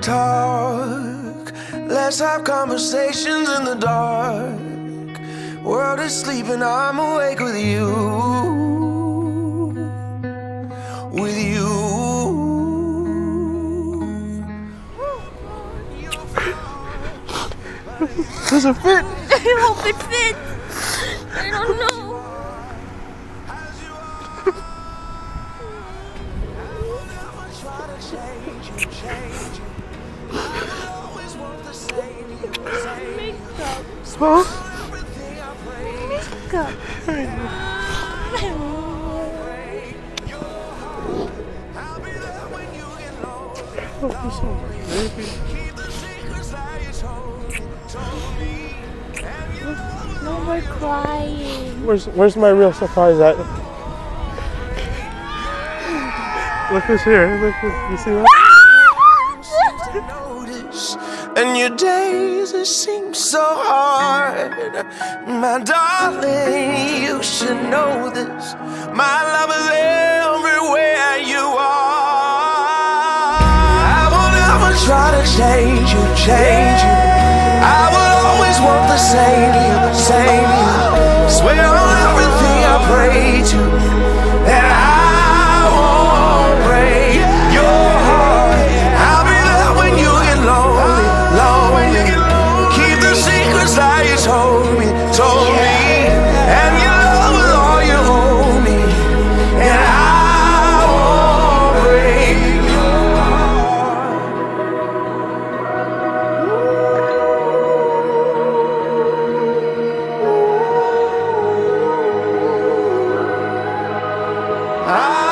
talk. Let's have conversations in the dark. World is sleeping, I'm awake with you. With you. Does it fit? I hope it fits. I don't know. Makeup. Huh? Makeup. No more crying. Where's my real surprise at? Look who's here. Look, you see that? And your days, it seem so hard. My darling, you should know this. My love is everywhere you are. I will never try to change you, change you. I will always want the same you, same you. Swear on everything I pray to that I won't break your heart. I'll be there when you get lonely. Keep the secrets that you told me, and your love is all you hold me, and I won't break your heart.